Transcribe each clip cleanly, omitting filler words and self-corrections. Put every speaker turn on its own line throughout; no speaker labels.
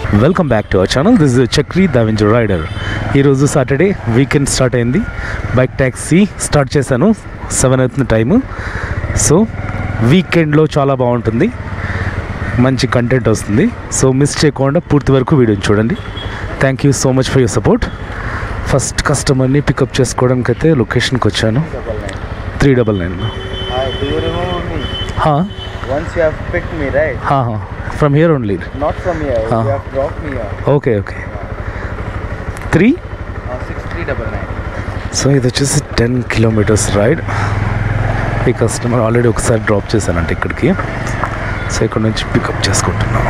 Welcome back to our channel. This is Chakri the venture rider. ఈరోజు Saturday weekend start అయింది. Bike taxi start చేశాను. 7 అవుతుంది time. So వీకెండ్లో చాలా బాగుంటుంది, మంచి కంటెంట్ వస్తుంది. సో మిస్ చేయకుండా పూర్తి వరకు వీడియోని చూడండి. Thank you so much for your support. First కస్టమర్ని పికప్ చేసుకోవడానికి అయితే లొకేషన్కి వచ్చాను. 399.
Do you remember me? Once you have picked me, right?
From here only?
Not from here. You have dropped me here.
Okay. 3?
6399.
So ఇది వచ్చేసి 10 kilometers ride. ఈ customer already ఒకసారి drop చేశానంటే ఇక్కడికి. సో ఇక్కడ నుంచి పికప్ చేసుకుంటున్నాం.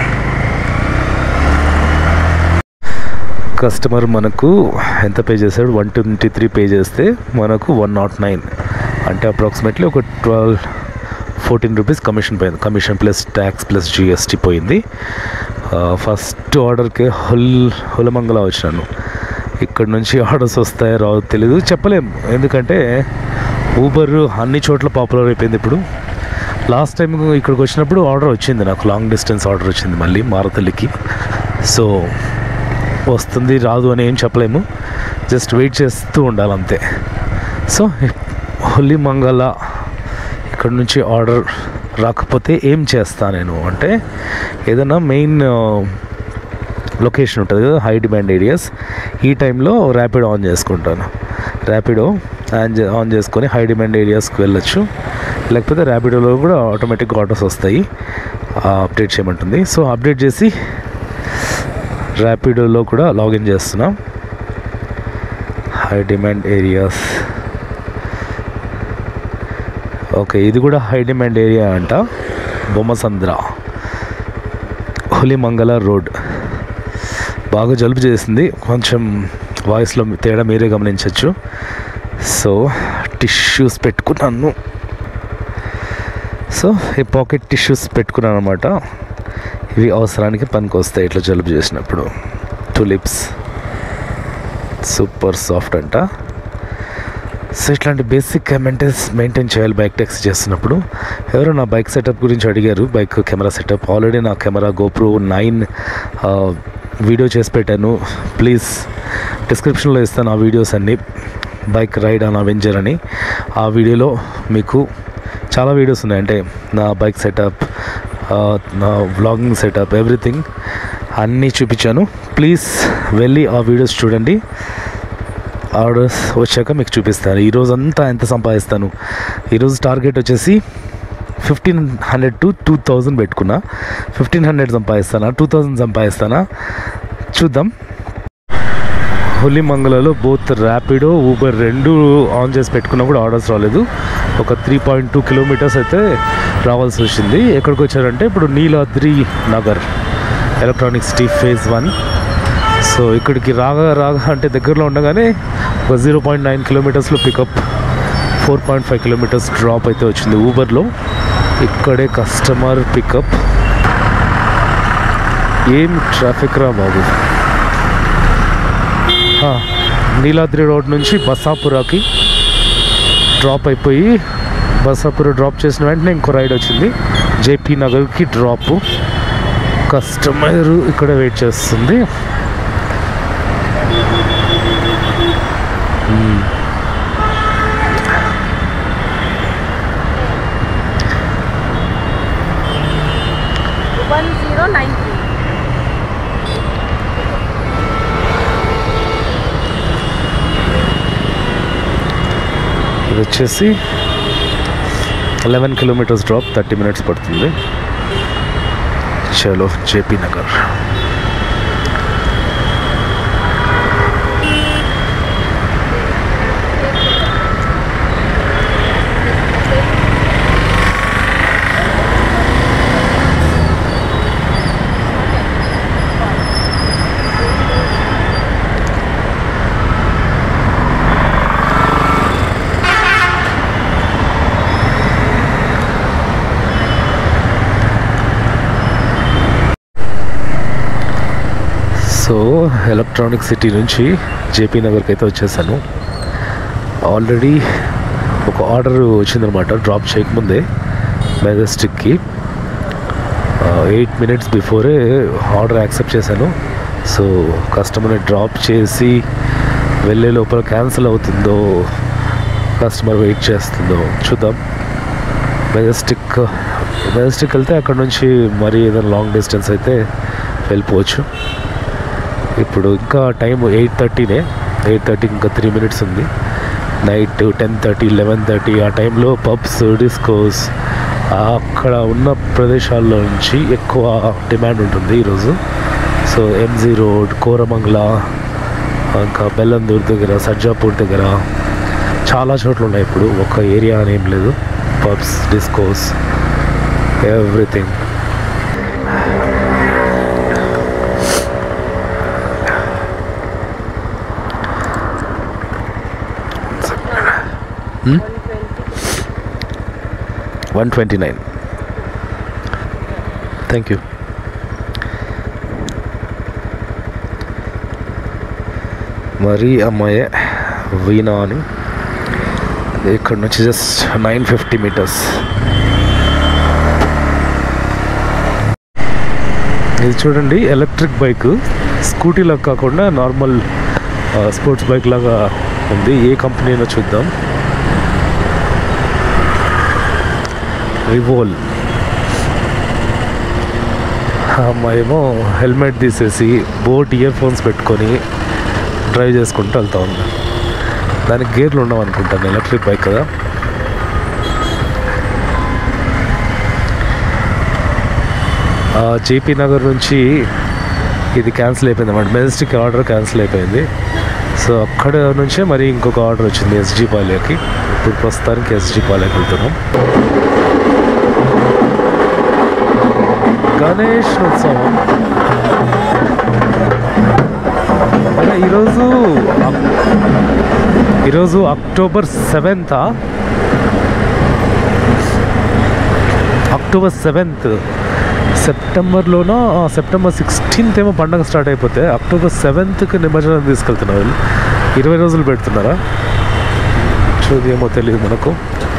కస్టమర్ మనకు ఎంత పే చేశాడు? 123 పే చేస్తే మనకు 109, అంటే అప్రాక్సిమేట్లీ ఒక 12-14 రూపీస్ కమిషన్ పోయింది. Commission plus tax plus GST పోయింది. ఫస్ట్ ఆర్డర్కి హులమంగళ వచ్చినాను. ఇక్కడ నుంచి ఆర్డర్స్ వస్తాయో రావు తెలీదు, చెప్పలేము. ఎందుకంటే ఊబర్ అన్ని చోట్ల పాపులర్ అయిపోయింది ఇప్పుడు. లాస్ట్ టైం ఇక్కడికి వచ్చినప్పుడు ఆర్డర్ వచ్చింది, నాకు లాంగ్ డిస్టెన్స్ ఆర్డర్ వచ్చింది మళ్ళీ మారతల్లికి. సో వస్తుంది రాదు అని ఏం చెప్పలేము, జస్ట్ వెయిట్ చేస్తూ ఉండాలి అంతే. సో హులిమంగళ ఇక్కడ నుంచి ఆర్డర్ రాకపోతే ఏం చేస్తా నేను అంటే, ఏదైనా మెయిన్ లొకేషన్ ఉంటుంది కదా, హై డిమాండ్ ఏరియాస్, ఈ టైంలో ర్యాపిడో ఆన్ చేసుకుంటాను. ర్యాపిడో ఆన్ చేసుకొని హై డిమాండ్ ఏరియాస్కి వెళ్ళొచ్చు. లేకపోతే ర్యాపిడోలో కూడా ఆటోమేటిక్ ఆర్డర్స్ వస్తాయి, అప్డేట్ చేయమంటుంది. సో అప్డేట్ చేసి ర్యాపిడోలో కూడా లాగిన్ చేస్తున్నాం. High demand areas. ఓకే, ఇది కూడా హై డిమాండ్ ఏరియా అంట. బొమ్మసంద్ర, హులిమంగళ రోడ్. బాగా జలుబు చేసింది, కొంచెం వాయిస్లో తేడా మీరే గమనించవచ్చు. సో టిష్యూస్ పెట్టుకున్నాను. సో ఈ పాకెట్ టిష్యూస్ పెట్టుకున్నాను అనమాట. ఇవి అవసరానికి పనికి వస్తాయి ఇట్లా జలుబు చేసినప్పుడు. టులిప్స్ సూపర్ సాఫ్ట్ అంట. సో ఇట్లాంటి బేసిక్ మెయింటైన్ చేయాలి బైక్ ట్యాక్సీ చేస్తున్నప్పుడు. ఎవరో నా బైక్ సెటప్ గురించి అడిగారు, బైక్ కెమెరా సెటప్. ఆల్రెడీ నా కెమెరా GoPro 9 వీడియో చేసి పెట్టాను. ప్లీజ్ డిస్క్రిప్షన్లో ఇస్తాను ఆ వీడియోస్ అన్నీ. బైక్ రైడ్ ఆన్ అవెంజర్ అని. ఆ వీడియోలో మీకు చాలా వీడియోస్ ఉన్నాయి, అంటే నా బైక్ సెటప్, నా వ్లాగింగ్ సెటప్, ఎవ్రీథింగ్ అన్నీ చూపించాను. ప్లీజ్ వెళ్ళి ఆ వీడియోస్ చూడండి. ఆర్డర్స్ వచ్చాక మీకు చూపిస్తాను. ఈరోజు అంతా ఎంత సంపాదిస్తాను. ఈరోజు టార్గెట్ వచ్చేసి 1500 to 2000 పెట్టుకున్నా. 1500 సంపాదిస్తానా, 2000 సంపాదిస్తానా చూద్దాం. హులిమంగళలో బోత్ ర్యాపిడో ఊబర్ రెండు ఆన్ చేసి పెట్టుకున్నా కూడా ఆర్డర్స్ రాలేదు. ఒక 3.2 కిలోమీటర్స్ అయితే రావాల్సి వచ్చింది. ఎక్కడికి వచ్చారంటే ఇప్పుడు Neeladri Nagar electronic city phase 1. So ఇక్కడికి రాగా అంటే దగ్గరలో ఉండగానే ఒక 0.9 కిలోమీటర్స్లో పికప్, 4.5 కిలోమీటర్స్ డ్రాప్ అయితే వచ్చింది ఊబర్లో. ఇక్కడే కస్టమర్ పికప్. ఏం ట్రాఫిక్ రా బాబు. నీలాద్రి రోడ్ నుంచి బసాపురాకి డ్రాప్ అయిపోయి, బసాపుర డ్రాప్ చేసిన వెంటనే ఇంకో రైడ్ వచ్చింది జేపీ నగర్కి డ్రాప్. కస్టమర్ ఇక్కడ వెయిట్ చేస్తుంది. ఇది వచ్చేసి 11 కిలోమీటర్స్ డ్రాప్, 30 మినిట్స్ పడుతుంది. చలో JP Nagar. So electronic city నుంచి జేపీ నగర్కి అయితే వచ్చేసాను. ఆల్రెడీ ఒక ఆర్డర్ వచ్చిందనమాట డ్రాప్ చేయకముందే మెజెస్టిక్కి. 8 minutes బిఫోరే ఆర్డర్ యాక్సెప్ట్ చేశాను. సో కస్టమర్ని డ్రాప్ చేసి వెళ్ళే లోపల క్యాన్సిల్ అవుతుందో కస్టమర్ వెయిట్ చేస్తుందో చూద్దాం. మెజెస్టిక్ వెళ్తే అక్కడ నుంచి మరీ ఏదైనా లాంగ్ డిస్టెన్స్ అయితే వెళ్ళిపోవచ్చు. ఇప్పుడు ఇంకా టైం 8:30నే, 8:30కి ఇంకా 3 minutes ఉంది. నైట్ 10:30, 11:30 ఆ టైంలో పబ్స్, డిస్కోస్ అక్కడ ఉన్న ప్రదేశాల్లో నుంచి ఎక్కువ డిమాండ్ ఉంటుంది ఈరోజు. సో MG రోడ్, కోరమంగళ, ఇంకా బెల్లందూర్ దగ్గర, సజ్జాపూర్ దగ్గర చాలా చోట్ల ఉన్నాయి. ఇప్పుడు ఒక ఏరియా అని ఏం లేదు. Pubs, discos, everything. Hmm? 129. Thank you. మరి అమ్మాయి వీణా అని, ఇక్కడ నుంచి జస్ట్ 950 meters. ఇది చూడండి, ఎలక్ట్రిక్ బైక్, స్కూటీలాగా కాకుండా నార్మల్ స్పోర్ట్స్ బైక్ లాగా ఉంది. ఏ కంపెనీనో చూద్దాం. రివోల్. అమ్మాయేమో హెల్మెట్ తీసేసి బోట్ ఇయర్ ఫోన్స్ పెట్టుకొని డ్రైవ్ చేసుకుంటూ వెళ్తా ఉంది. దానికి గేర్లు ఉండవు అనుకుంటాను, ఎలక్ట్రిక్ బైక్ కదా. జేపీ నగర్ నుంచి ఇది క్యాన్సిల్ అయిపోయింది అన్నమాట. మెజెస్టిక్ ఆర్డర్ క్యాన్సిల్ అయిపోయింది. సో అక్కడ నుంచే మరి ఇంకొక ఆర్డర్ వచ్చింది SG పాలెకి. ఇప్పుడు ప్రస్తుతానికి SG పాలెకి వెళ్తున్నాం. గణేష్ ఉత్సవం ఈరోజు October 7th. October 7th సెప్టెంబర్లోనో, September 16th ఏమో పండగ స్టార్ట్ అయిపోతే October 7th నిమజ్జనం తీసుకెళ్తున్నారు. వాళ్ళు 20 రోజులు పెడుతున్నారా చూది, ఏమో తెలియదు మనకు.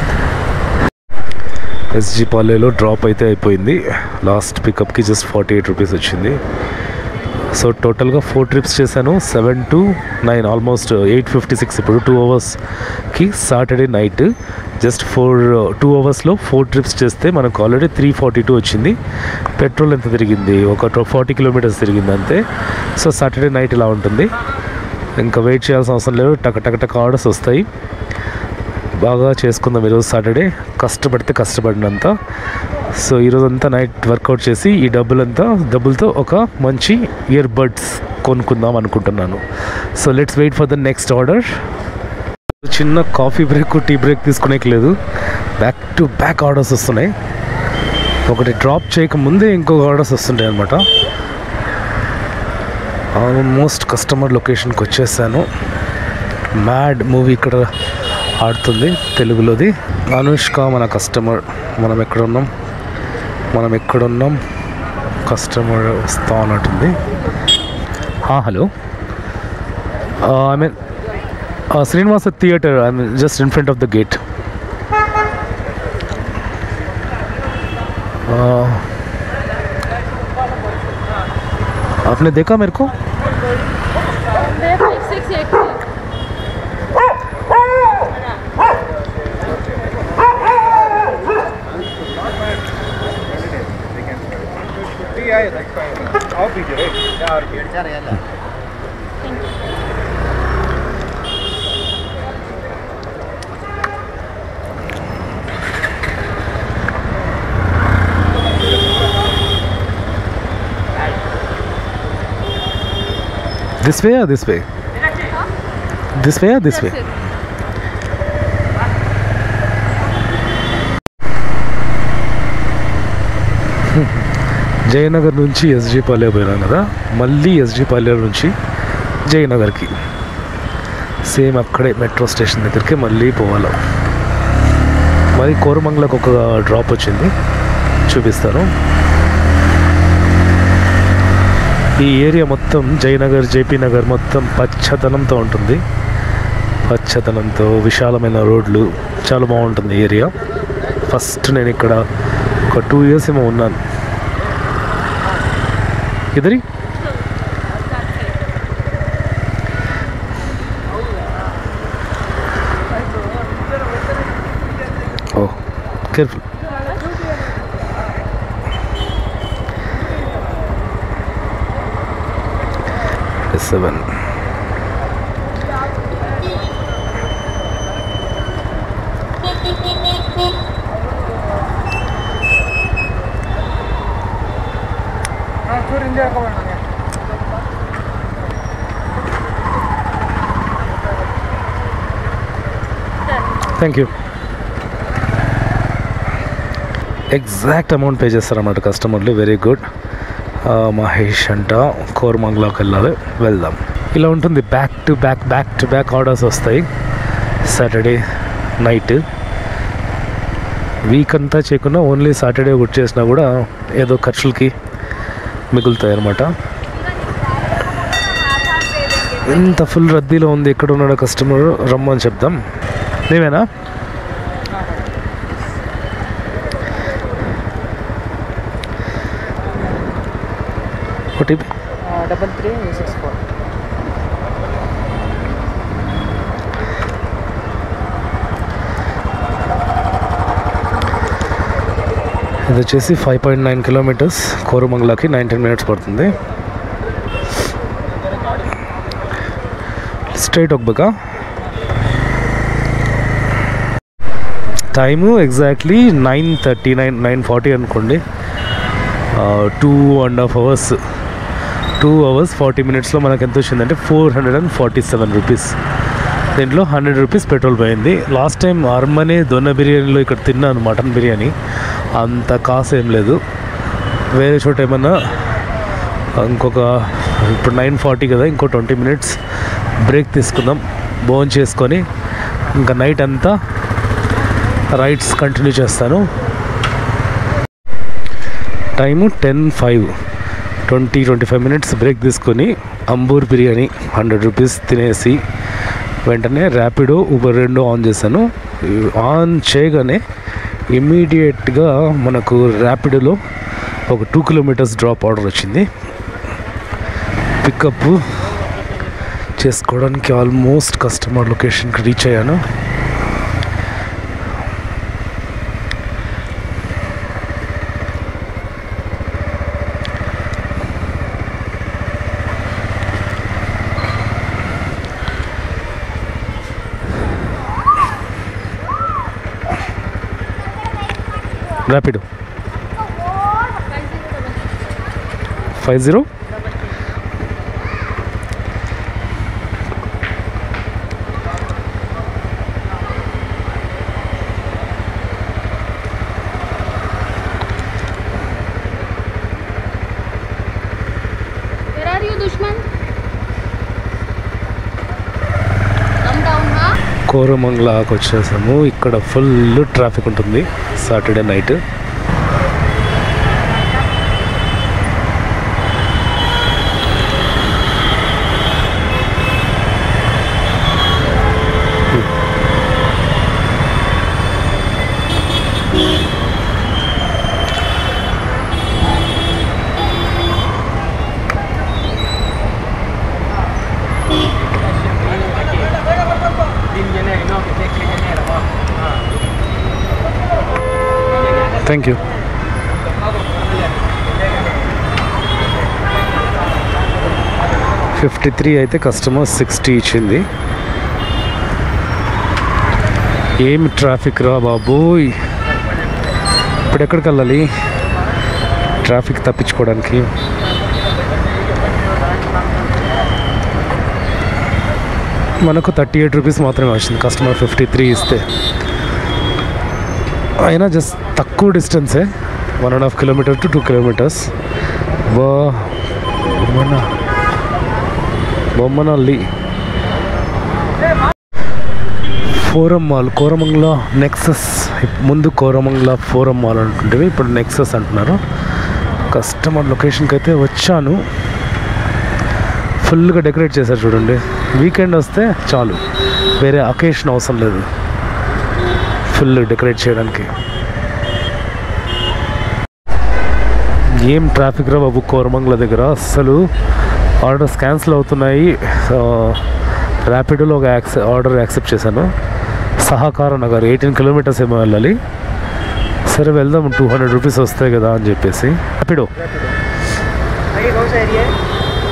SG పాలేలో డ్రాప్ అయితే అయిపోయింది. లాస్ట్ పికప్కి జస్ట్ 48 rupees వచ్చింది. సో టోటల్గా 4 trips చేశాను. 7 to 9, ఆల్మోస్ట్ 856. ఇప్పుడు 2 hours Saturday night just 2 hours 4 trips చేస్తే మనకు ఆల్రెడీ 342 వచ్చింది. పెట్రోల్ ఎంత తిరిగింది? ఒక 40 kilometers తిరిగింది అంతే. సో సాటర్డే నైట్ ఇలా ఉంటుంది. ఇంకా వెయిట్ చేయాల్సిన అవసరం లేదు. టక్ ఆర్డర్స్ వస్తాయి. బాగా చేసుకుందాం ఈరోజు సాటర్డే. కష్టపడితే కష్టపడినంత. సో ఈరోజంతా నైట్ వర్కౌట్ చేసి ఈ డబ్బులతో ఒక మంచి ఇయర్ బడ్స్ కొనుక్కుందాం అనుకుంటున్నాను. So let's wait for the next order. చిన్న కాఫీ బ్రేక్, టీ బ్రేక్ తీసుకునేకి లేదు. బ్యాక్ టు బ్యాక్ ఆర్డర్స్ వస్తున్నాయి. ఒకటి డ్రాప్ చేయకముందే ఇంకొక ఆర్డర్స్ వస్తుంటాయి అన్నమాట. ఆల్మోస్ట్ కస్టమర్ లొకేషన్కి వచ్చేసాను. మ్యాడ్ మూవీ ఇక్కడ ఆడుతుంది తెలుగులోది. అనుష్క మన కస్టమర్. మనం ఎక్కడున్నాం కస్టమర్ వస్తా అన్నట్టుంది. Hello, I mean Srinivasa theatre. I mean just in front of the gate. आपने देखा मेरे को? This way or this way? This way or this way? Jayanagar నుంచి SG పాలే పోయినాం కదా, మళ్ళీ SG పాలే నుంచి జయనగర్కి సేమ్ అక్కడే మెట్రో స్టేషన్ దగ్గరికి మళ్ళీ పోవాలి. మరి కోరమంగళకు ఒక డ్రాప్ వచ్చింది, చూపిస్తాను. ఈ ఏరియా మొత్తం జయనగర్, JP నగర్ మొత్తం పచ్చదనంతో ఉంటుంది. పచ్చదనంతో విశాలమైన రోడ్లు, చాలా బాగుంటుంది ఏరియా. ఫస్ట్ నేను ఇక్కడ ఒక 2 years ఏమో ఉన్నాను. ఇద్దరి careful. Seven thank you. Exact amount pay చేస్తారన్నమాట కస్టమర్లు. Very good. మహేష్ అంట కోరమంగళకి వెళ్ళాలి, వెళ్దాం. ఇలా ఉంటుంది. బ్యాక్ టు బ్యాక్ ఆర్డర్స్ వస్తాయి సాటర్డే నైట్. వీక్ అంతా చేయకుండా ఓన్లీ సాటర్డే బుక్ చేసినా కూడా ఏదో ఖర్చులకి మిగులుతాయి అన్నమాట. ఇంత ఫుల్ రద్దీలో ఉంది. ఎక్కడ ఉన్నాడో కస్టమర్, రమ్మని చెప్దాం. నీవేనా? ఓటీపీ
3364.
ఇది వచ్చేసి 5.9 కిలోమీటర్స్. కోరమంగళకి 19 మినిట్స్ పడుతుంది. స్ట్రైట్ ఒక్కబగా. టైము ఎగ్జాక్ట్లీ 9:39, 9:40 అనుకోండి. 2.5 hours, 2 hours 40 minutesలో మనకు ఎంత వచ్చిందంటే 447 రూపీస్. దీంట్లో 100 రూపీస్ పెట్రోల్ పోయింది. లాస్ట్ టైం అర్మనే దొన్న బిర్యానీలో ఇక్కడ తిన్నాను మటన్ బిర్యానీ. అంత కాస్ట్ ఏం లేదు. వేరే చోట ఏమన్నా ఇంకొక, ఇప్పుడు 9:40 కదా, ఇంకో 20 minutes బ్రేక్ తీసుకుందాం. భోజనం చేసుకొని ఇంకా నైట్ అంతా రైడ్స్ కంటిన్యూ చేస్తాను. టైము 10:05, 20-25 minutes బ్రేక్ తీసుకొని అంబూర్ బిర్యానీ 100 రూపీస్ తినేసి వెంటనే ర్యాపిడో ఊబర్ 2 ఆన్ చేశాను. ఆన్ చేయగానే ఇమ్మీడియట్గా మనకు ర్యాపిడోలో ఒక 2 kilometers డ్రాప్ ఆర్డర్ వచ్చింది. పికప్ చేసుకోవడానికి ఆల్మోస్ట్ కస్టమర్ లొకేషన్కి రీచ్ అయ్యాను. Rapido 50.
Where are you, Dushman? Come down, huh?
కోరమంగళకి వచ్చేసాము. ఇక్కడ ఫుల్ ట్రాఫిక్ ఉంటుంది సాటర్డే నైట్. Thank you. $53 అయితే కస్టమర్ 60 ఇచ్చింది. ఏమి ట్రాఫిక్ రా బాబోయ్. ఇప్పుడు ఎక్కడికి వెళ్ళాలి ట్రాఫిక్ తప్పించుకోవడానికి? మనకు 38 రూపీస్ మాత్రమే వచ్చింది, కస్టమర్ 53 ఇస్తే. అయినా జస్ట్ తక్కువ డిస్టెన్సే, 1.5 kilometer to 2 kilometers. Bommanahalli Forum mall, Koramangala Nexus. ముందు కోరమంగళ ఫోరం మాల్ అంటుంటే ఇప్పుడు నెక్సస్ అంటున్నారు. కస్టమర్ లొకేషన్కి అయితే వచ్చాను. ఫుల్గా డెకరేట్ చేశారు చూడండి. వీకెండ్ వస్తే చాలు, వేరే అకేషన్ అవసరం లేదు ఫుల్ డెకరేట్ చేయడానికి. ఏం ట్రాఫిక్ రా బాబు కోరమంగళ దగ్గర. అస్సలు ఆర్డర్స్ క్యాన్సిల్ అవుతున్నాయి. ర్యాపిడోలో ఒక ఆర్డర్ యాక్సెప్ట్ చేశాను. సహకార నగర్ 18 kilometers ఏమో వెళ్ళాలి. సరే వెళ్దాం, 200 రూపీస్ వస్తాయి కదా అని చెప్పేసి. ర్యాపిడో
आगे कौन सा एरिया है?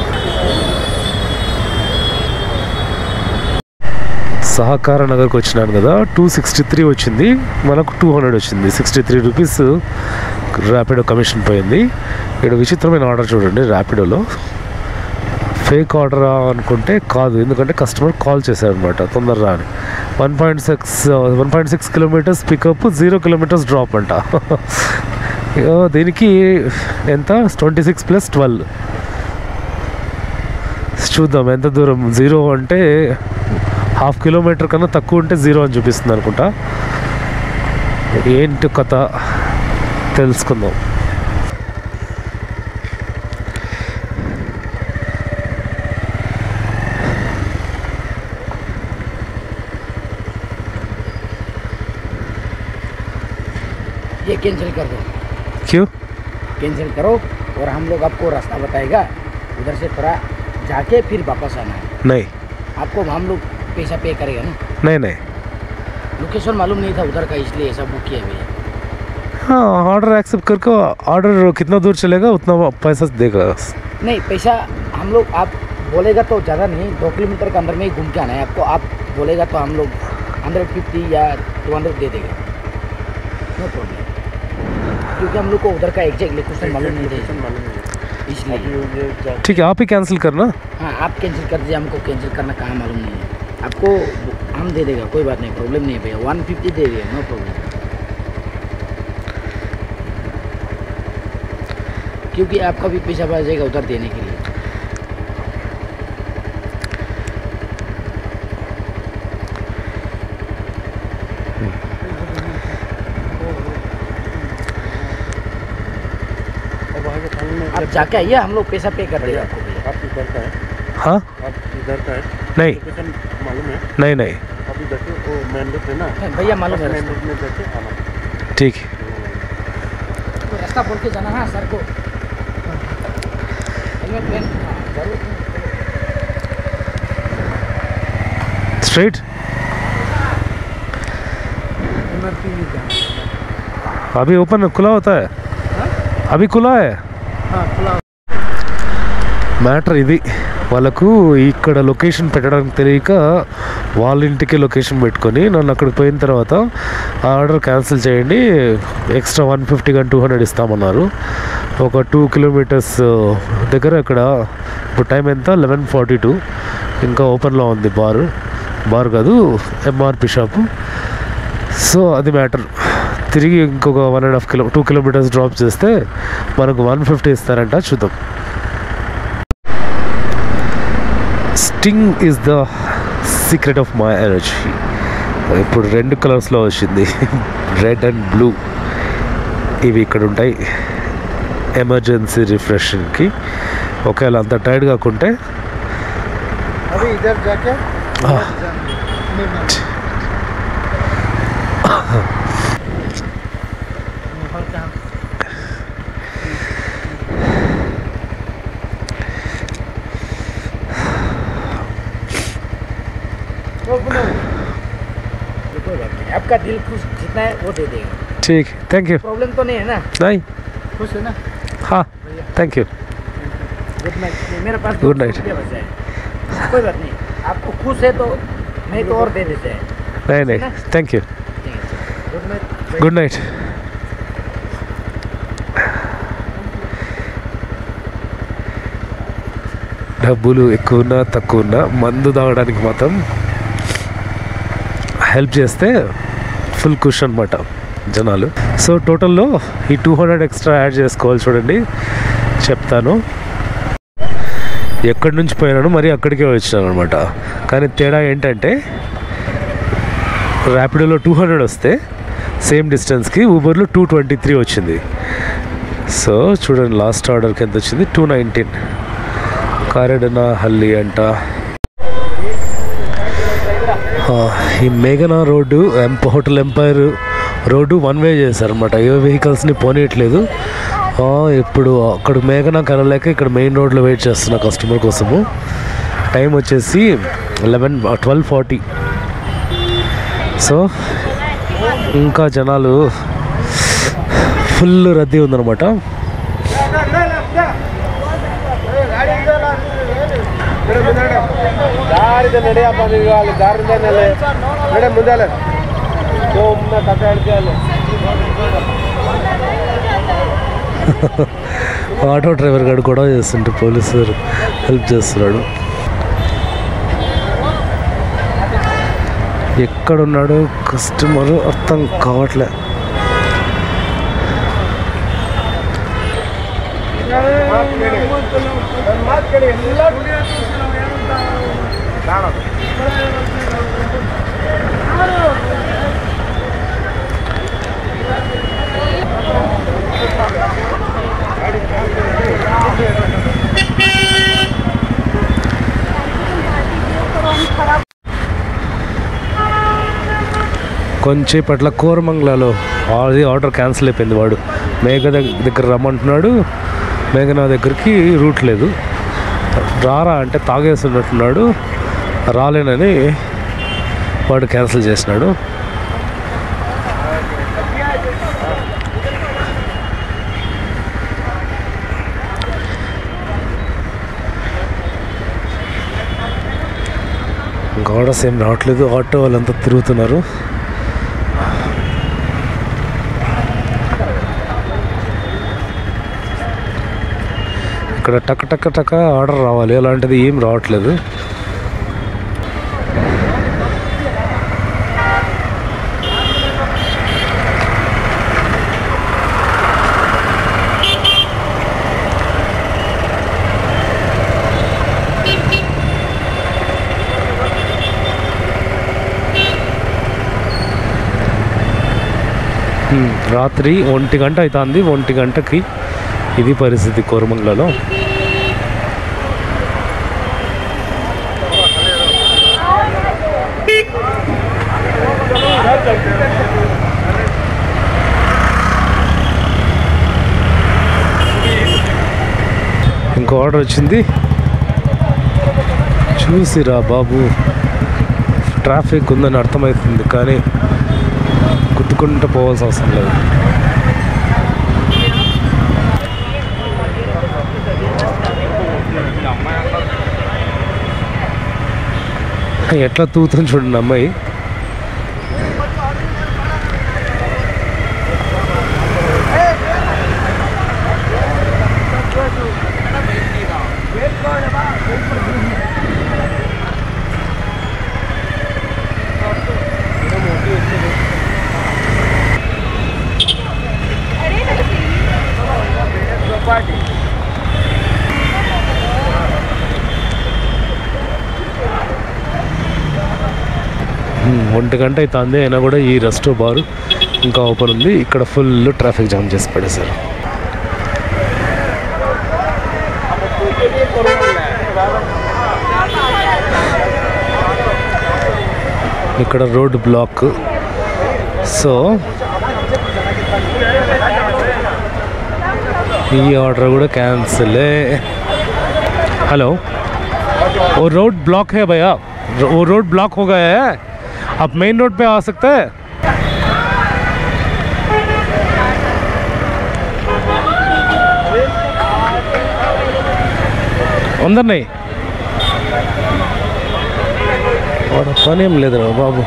సహకార నగర్కి వచ్చినాను కదా, 263 వచ్చింది, మనకు 200 వచ్చింది. 63 రూపీస్ ర్యాపిడో కమిషన్ పోయింది. ఇక్కడ విచిత్రమైన ఆర్డర్ చూడండి, ర్యాపిడోలో ఫేక్ ఆర్డర్ అనుకుంటే కాదు, ఎందుకంటే కస్టమర్ కాల్ చేశారనమాట తొందరగా అని. 1.6 కిలోమీటర్స్ పికప్, 0 కిలోమీటర్స్ డ్రాప్ అంట. దీనికి ఎంత, 26 + 12. చూద్దాం ఎంత దూరం. 0 అంటే 1/2 కిలోమీటర్ కన్నా తక్కువ ఉంటే 0 అని చూపిస్తుంది అనుకుంటా. ఏంటి కథ తెలుసుకుందాం.
ये कैंसिल कर दो,
क्यों?
कैंसिल करो और हम लोग आपको रास्ता बताएगा, उधर से थोड़ा जाके फिर वापस आना है.
नहीं
आपको हम लोग पैसा पे करेगा ना.
नहीं नहीं,
लोकेशन मालूम नहीं था उधर का, इसलिए ऐसा बुक किया भैया.
हाँ ऑर्डर एक्सेप्ट करके ऑर्डर कितना दूर चलेगा उतना पैसा देगा.
नहीं पैसा हम लोग, आप बोलेगा तो ज़्यादा नहीं, 2 किलोमीटर के अंदर में ही घूम के आना है आपको. आप बोलेगा तो हम लोग 150 या 200 दे देगा, नो प्रॉब्लम. क्योंकि हम लोग को उधर का एग्जैक्ट लोकेशन मालूम नहीं था, इसलिए.
ठीक है, आप ही कैंसिल करना.
हाँ आप कैंसिल कर दीजिए, हमको कैंसिल करना कहाँ मालूम नहीं है. आपको हम दे देगा, कोई बात नहीं, प्रॉब्लम नहीं है भैया. 150 दे दिए, नो प्रॉब्लम. क्योंकि आपका भी पैसा बच जाएगा उधर देने के लिए. आप जाके आइए, हम लोग पैसा पे कर देगा आपको भैया.
आप इधर का है?
हाँ
आप इधर का है?
नहीं
लोकेशन मालूम है?
नहीं नहीं,
आप इधर से वो मेन रोड है ना,
भैया मालूम है
मेन
रास्ता.
रोड में जाके आना.
ठीक है.
तो रास्ता बोल के जाना. हाँ सर को हेलमेट पहन, हाँ, जरूर.
स्ट्रेट अभी ओपन खुला होता है, अभी खुला है. మ్యాటర్ ఇది, వాళ్ళకు ఇక్కడ లొకేషన్ పెట్టడానికి తెలియక వాళ్ళ ఇంటికి లొకేషన్ పెట్టుకొని నన్ను అక్కడికి పోయిన తర్వాత ఆ ఆర్డర్ క్యాన్సిల్ చేయండి, ఎక్స్ట్రా 150 కానీ 200 ఇస్తామన్నారు. ఒక 2 కిలోమీటర్స్ దగ్గర ఇక్కడ ఇప్పుడు టైం ఎంత, 11:42. ఇంకా ఓపెన్లో ఉంది బార్ కాదు, ఎంఆర్పి షాపు. సో అది మ్యాటర్. తిరిగి ఇంకొక 2 కిలోమీటర్స్ డ్రాప్ చేస్తే మనకు 150 ఇస్తారంట. చూద్దాం. Sting is the secret of my energy. ఇప్పుడు 2 కలర్స్లో వచ్చింది, రెడ్ అండ్ బ్లూ. ఇవి ఇక్కడ ఉంటాయి ఎమర్జెన్సీ రిఫ్రెషన్కి. ఒకవేళ అంత టైర్డ్ కాకుంటే
अभी इधर जाके
आपका दिल खुश जितना है वो दे देगा.
ठीक, थैंक यू.
प्रॉब्लम तो नहीं है ना?
नहीं,
खुश है ना?
हाँ थैंक यू.
Good night. मेरे पास
Good night.
200 रुपया बचा है. कोई बात नहीं, आपको खुश है तो नहीं तो और दे देते हैं.
नहीं नहीं, thank you.
Good night.
Good night. డబ్బులు ఎక్కువ ఉన్నా తక్కువ ఉన్నా మందు తాగడానికి మాత్రం హెల్ప్ చేస్తే ఫుల్ కుష్ అనమాట జనాలు. సో టోటల్లో ఈ 200 ఎక్స్ట్రా యాడ్ చేసుకోవాలి. చూడండి చెప్తాను. ఎక్కడి నుంచి పోయినాను మరి అక్కడికే వచ్చినాను అనమాట. కానీ తేడా ఏంటంటే ర్యాపిడోలో 200 వస్తే సేమ్ డిస్టెన్స్కి ఊబర్లో 223 వచ్చింది. సో చూడండి లాస్ట్ ఆర్డర్కి ఎంత వచ్చింది, 219. కారెడన హల్లి అంట. ఈ మేఘనా road, hotel empire road 1 way చేశారనమాట. ఏ వెహికల్స్ని పోనీయట్లేదు. ఇప్పుడు అక్కడ మేఘనా కనలేక ఇక్కడ మెయిన్ రోడ్లో వెయిట్ చేస్తున్నా కస్టమర్ కోసము. టైం వచ్చేసి 12:40. సో ఇంకా జనాలు ఫుల్ రద్దీ ఉందన్నమాట. ఆటో డ్రైవర్ గారు కూడా చేస్తుంటే పోలీసు హెల్ప్ చేస్తున్నాడు. ఎక్కడున్నాడు కస్టమర్ అర్థం కావట్లే. కొంచెంపట్ల కోరమంగళలో అది ఆర్డర్ క్యాన్సిల్ అయిపోయింది. వాడు మేఘ దగ్గర రమ్మంటున్నాడు, మేఘనా దగ్గరికి రూట్ లేదు, రారా అంటే తాగేస్తున్నట్టున్నాడు, రాలేనని వాడు క్యాన్సిల్ చేసినాడు. ఇంకా ఆర్డర్స్ ఏం రావట్లేదు, ఆటో వాళ్ళంతా తిరుగుతున్నారు. ఇక్కడ టక్ టక్ టక్ ఆర్డర్ రావాలి, అలాంటిది ఏం రావట్లేదు. రాత్రి 1 గంట అవుతుంది. 1 గంటకి ఇది పరిస్థితి కోరమంగళలో. ఇంకో ఆర్డర్ వచ్చింది, చూసిరా బాబు. ట్రాఫిక్ ఉందని అర్థమవుతుంది కానీ గుద్దుకుంటూ పోవాల్సిన అవసరం లేదు. ఎట్లా తూగుతుంది చూడండి అమ్మాయి. ఒంటి గంట అవుతుంది అయినా కూడా ఈ రెస్టో బార్ ఇంకా ఓపెన్ ఉంది. ఇక్కడ ఫుల్ ట్రాఫిక్ జామ్ చేసి పడేశారు. ఇక్కడ రోడ్ బ్లాక్. సో ఈ ఆర్డర్ కూడా कैंसिल है. हेलो, वो रोड ब्लॉक है भैया, वो रोड ब्लॉक हो गया है, आप मेन रोड पे आ सकते हैं. अंदर नहीं और పని ఏం లేదురా బాబు.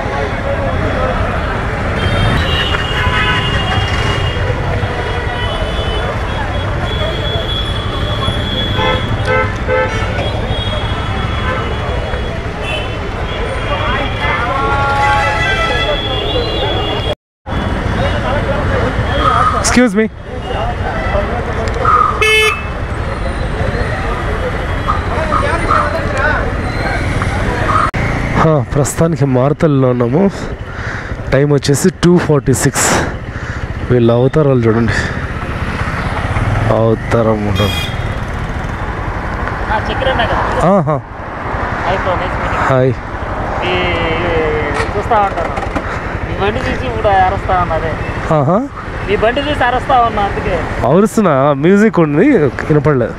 Excuse me. ప్రస్తుతానికి మార్తల్లో ఉన్నాము. టైం వచ్చేసి 2:46. వీళ్ళు అవతారాలు చూడండి, అవతారం ఉండదు. హాయ్,
చూస్తా ఉంటాను మీ బండి చూసి ఇప్పుడు అరుస్తా ఉన్నదే. మీ బండి చూసి అరుస్తా ఉన్నా, అందుకే
అరుస్తున్నా. మ్యూజిక్ ఉంది వినపడలేదు.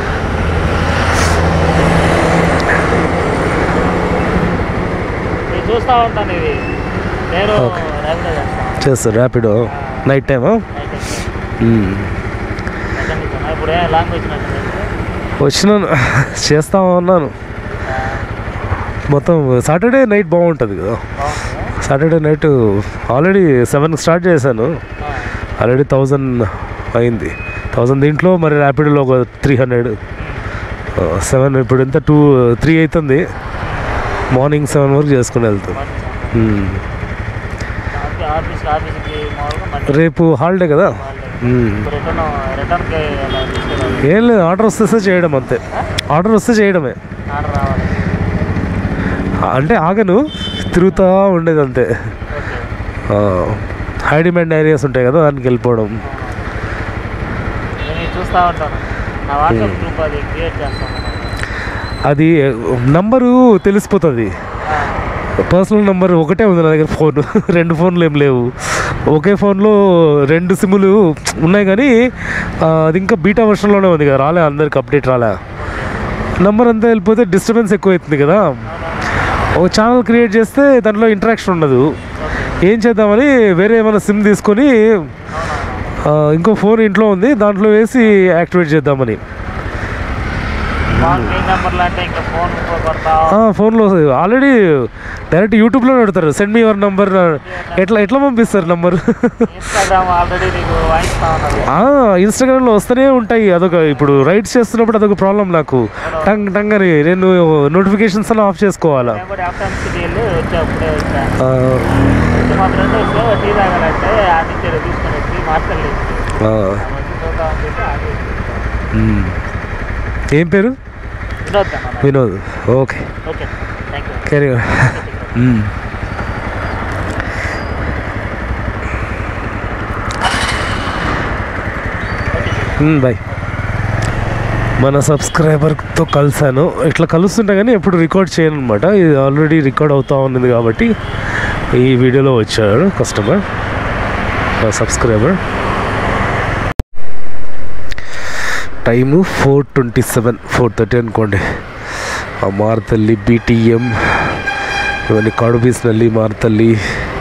చూస్తా ఉంటాను. ఇది నేను
చేస్తా ర్యాపిడో నైట్ టైమా.
ఇప్పుడు లాంగ్ వచ్చినట్టు
వచ్చినాను చేస్తా ఉన్నాను మొత్తం. సాటర్డే నైట్ బాగుంటుంది కదా, సాటర్డే నైట్ ఆల్రెడీ 7కి స్టార్ట్ చేశాను, ఆల్రెడీ 1000 అయింది. 1000 దీంట్లో మరి ర్యాపిడోలో ఒక 300, 7 ఇప్పుడు ఎంత 3 అవుతుంది. మార్నింగ్ 7 వరకు చేసుకుని వెళ్తాం. రేపు హాలిడే కదా. ఏం లేదు, ఆర్డర్ వస్తే చేయడం అంతే, ఆర్డర్ వస్తే చేయడమే. అంటే ఆగను, తిరుగుతూ ఉండేది అంతే. హై డిమాండ్ ఏరియాస్ ఉంటాయి కదా, దానికి వెళ్ళిపోవడం.
చూస్తూ ఉంటాను, నా వాట్సాప్ గ్రూప్ అది క్రియేట్ చేస్తాను.
అది నంబరు తెలిసిపోతుంది. పర్సనల్ నెంబర్ ఒకటే ఉంది నా దగ్గర, ఫోన్ 2 ఫోన్లు ఏం లేవు. ఒకే ఫోన్లో 2 సిమ్లు ఉన్నాయి, కానీ అది ఇంకా బీటా వర్షన్లోనే ఉంది కదా, రాలే, అందరికి అప్డేట్ రాలే. నెంబర్ అంతా వెళ్ళిపోతే డిస్టర్బెన్స్ ఎక్కువ అవుతుంది కదా. ఒక ఛానల్ క్రియేట్ చేస్తే దాంట్లో ఇంటరాక్షన్ ఉండదు. ఏం చేద్దామని వేరే ఏమైనా సిమ్ తీసుకొని ఇంకో ఫోన్ ఇంట్లో ఉంది, దాంట్లో వేసి యాక్టివేట్ చేద్దామని. ఫోన్లో ఆల్రెడీ డైరెక్ట్ యూట్యూబ్లో పెడతారు, సెండ్ మీ యువర్ నంబర్. ఎట్లా పంపిస్తారు నంబర్? ఇన్స్టాగ్రామ్లో వస్తూనే ఉంటాయి. అదొక ఇప్పుడు రైడ్స్ చేస్తున్నప్పుడు అదొక ప్రాబ్లం నాకు. టంగ్ అని నేను నోటిఫికేషన్స్ అలా ఆఫ్ చేసుకోవాలా. ఏం పేరు? వినోద్. Okay, carry boy. మన సబ్స్క్రైబర్తో కలిసాను, ఇట్లా కలుస్తుంటా కానీ ఎప్పుడు రికార్డ్ చేయను అనమాట. ఇది ఆల్రెడీ రికార్డ్ అవుతూ ఉన్నది కాబట్టి ఈ వీడియోలో వచ్చాడు కస్టమర్, సబ్స్క్రైబర్. టైము 4:27, 4:30 అనుకోండి. మారుతల్లి, BTM, ఇవన్నీ కాడుబీస్నల్లి, మారుతల్లి,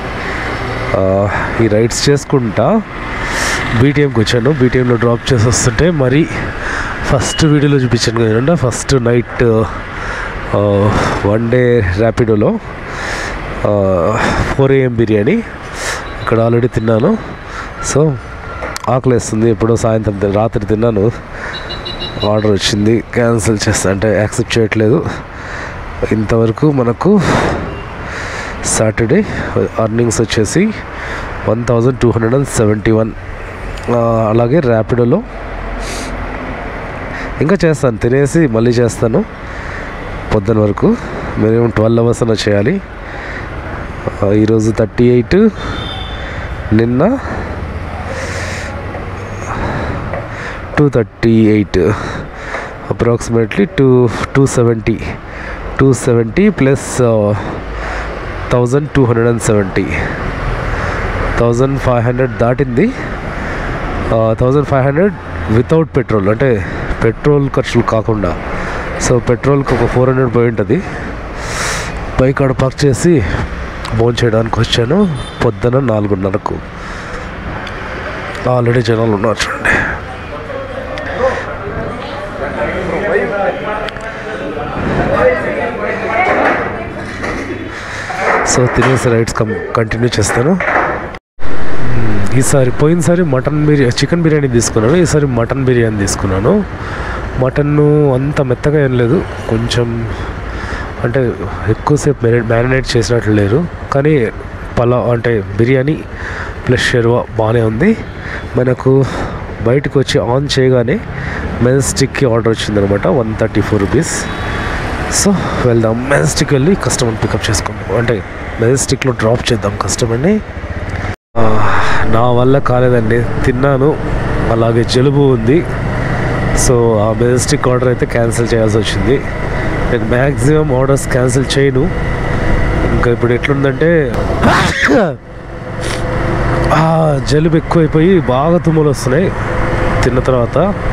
ఈ రైడ్స్ చేసుకుంటా BTMకి వచ్చాను. BTMలో డ్రాప్ చేసి వస్తుంటే మరి ఫస్ట్ వీడియోలో చూపించాను కదండి, ఫస్ట్ నైట్ 1 డే ర్యాపిడోలో 4 AM బిర్యానీ ఇక్కడ ఆల్రెడీ తిన్నాను. సో ఆకలేస్తుంది, ఎప్పుడో సాయంత్రం రాత్రి తిన్నాను. ఆర్డర్ వచ్చింది, క్యాన్సిల్ చేస్తా అంటే యాక్సెప్ట్ చేయట్లేదు. ఇంతవరకు మనకు సాటర్డే అర్నింగ్స్ వచ్చేసి 1271. అలాగే ర్యాపిడోలో ఇంకా చేస్తాను, తినేసి మళ్ళీ చేస్తాను పొద్దున వరకు. మినిమం 12 అవర్స్ అన్న చేయాలి. ఈరోజు 38, నిన్న 238, అప్రాక్సిమేట్లీ 270 ప్లస్ 1270, 1500 దాటింది. 1500 వితౌట్ పెట్రోల్, అంటే పెట్రోల్ ఖర్చులు కాకుండా. సో పెట్రోల్కి ఒక 400 పోయి ఉంటుంది. బైక్ ఆడ పార్క్ చేసి భోజనం చేయడానికి వచ్చాను పొద్దున 4:30కు. ఆల్రెడీ జనాలు ఉన్నారు చూడండి. సో తినేసి రైడ్స్ కంటిన్యూ చేస్తాను. ఈసారి పోయినసారి చికెన్ బిర్యానీ తీసుకున్నాను, ఈసారి మటన్ బిర్యానీ తీసుకున్నాను. మటన్ను అంత మెత్తగా ఏం లేదు, కొంచెం అంటే ఎక్కువసేపు మ్యారినేట్ చేసినట్లు లేరు, కానీ పలావ్ అంటే బిర్యానీ ప్లస్ షెర్వా బాగానే ఉంది. మనకు బయటకు వచ్చి ఆన్ చేయగానే మెజెస్టిక్కి ఆర్డర్ వచ్చిందనమాట, 134 రూపీస్. సో వెళ్దాం, మెజెస్టిక్ వెళ్ళి కస్టమర్ని పికప్ చేసుకుందాం, అంటే మెజెస్టిక్లో డ్రాప్ చేద్దాం కస్టమర్ని. నా వల్ల కాలేదండి, తిన్నాను, అలాగే జలుబు ఉంది. సో ఆ మెజెస్టిక్ ఆర్డర్ అయితే క్యాన్సిల్ చేయాల్సి వచ్చింది. నేను మ్యాక్సిమం ఆర్డర్స్ క్యాన్సిల్ చేయను. ఇంకా ఇప్పుడు ఎట్లుందంటే జలుబు ఎక్కువైపోయి బాగా తుమ్ములు వస్తున్నాయి తిన్న తర్వాత.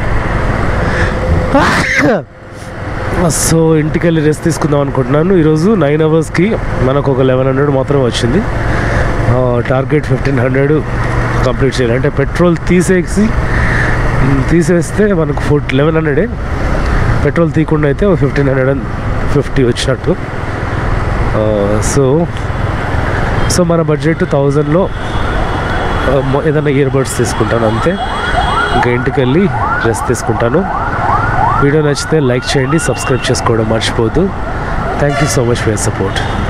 సో ఇంటికి వెళ్ళి రెస్ట్ తీసుకుందాం అనుకుంటున్నాను. ఈరోజు 9 అవర్స్కి మనకు ఒక 1100 మాత్రమే వచ్చింది. టార్గెట్ 1500 కంప్లీట్ చేయాలి. అంటే పెట్రోల్ తీసేస్తే మనకు 1100, పెట్రోల్ తీయకుండా అయితే 1550 వచ్చినట్టు. సో మన బడ్జెట్ 1000లో ఏదైనా ఇయర్ బడ్స్ తీసుకుంటాను అంతే. ఇంకా ఇంటికి వెళ్ళి రెస్ట్ తీసుకుంటాను. వీడియో నచ్చితే లైక్ చేయండి, సబ్స్క్రైబ్ చేసుకోవడం మర్చిపోవద్దు. Thank you so much for your support.